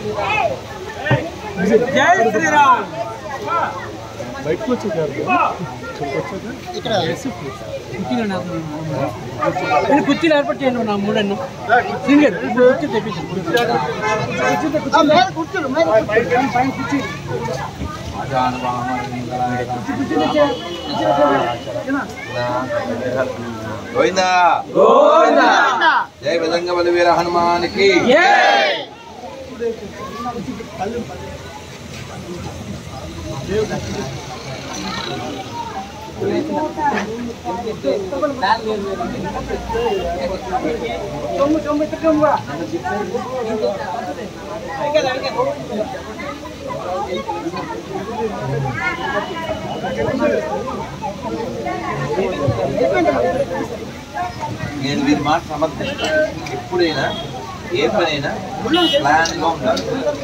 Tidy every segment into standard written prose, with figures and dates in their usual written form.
జై శ్రీరామ్. బయటకు వచ్చారు ఇక్కడ కుర్చీలు ఏర్పాటు చేయండి నా మూడన్ను సింగర్ కుర్చీ తెప్పించండి గోవిందా జై బజరంగ బలవీర హనుమానికి నేను వీరి మాట సమర్థిస్తాను. ఎప్పుడైనా ఏ పనైనా ప్లాన్గా ఉండాలి.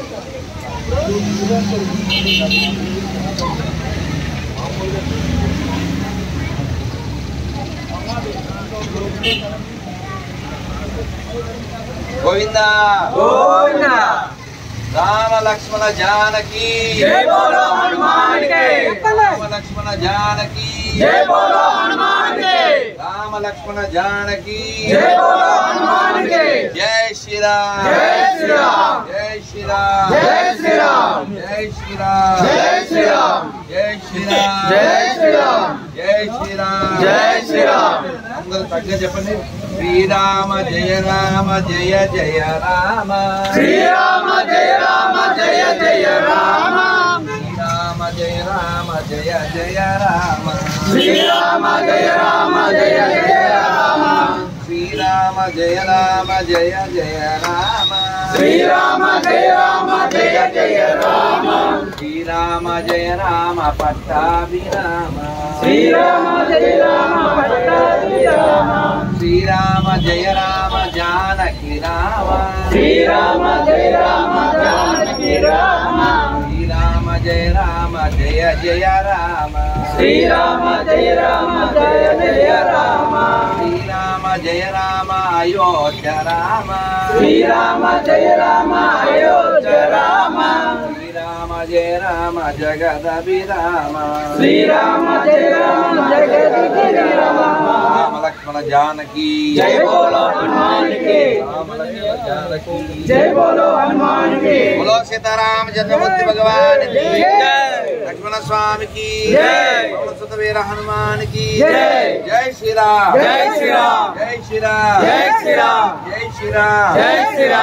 గోవిందా గోవిందా రామ లక్ష్మణ జానకి జై బోలో హనుమాన్ కి రామ లక్ష్మణ జానకి జై బోలో హనుమాన్ కి రామ లక్ష్మణ జానకి జై బోలో హనుమాన్ కి జై శ్రీరామ్ జై శ్రీరామ్ జై శ్రీరామ్ జై శ్రీరామ్ జై శ్రీరామ్ జై శ్రీరామ్ జై శ్రీరామ్ జై శ్రీరామ్ జై శ్రీరామ్ జై శ్రీరామ్ అందరూ తగ్గ చెప్పండి. శ్రీరామ జయ రామ జయ జయ రామ శ్రీరామ జయ రామ జయ జయ రామ శ్రీరామ జయ రామ జయ జయ రామ శ్రీరామ జయ రామ జయ జయ రామ శ్రీరామ జయ రామ జయ జయ రామ శ్రీరామ జయ రామ జయ జయ రామ శ్రీరామ జయ రామ పట్టాభిరామ శ్రీరామ జయ రామ పట్టాభిరామ శ్రీరామ జయ రామ జానకి రామ శ్రీరామ జయ రామ జానకి రామ శ్రీరామ జయ రామ జయ జయ రామ శ్రీరామ జయ రామ జయ జయ రామ శ్రీరామ జయ రామ అయోధ్య రామ శ్రీరామ జయ రామ అయోధ్య రామ శ్రీరామ జయ రామ జగదభిరామ శ్రీరామ జయ రామ జగదభిరామ రామ లక్ష్మణ జానకి జై బోలో హనుమాన్ కి రామ లక్ష్మణ జానకి జై బోలో హనుమాన్ కి बोलो सीताराम चंद्रमूर्ति भगवान की जय लक्ष्मण स्वामी की जय सुत वीर हनुमान की जय जय श्री राम जय श्री राम जय श्री राम जय श्री राम जय श्री राम जय श्री राम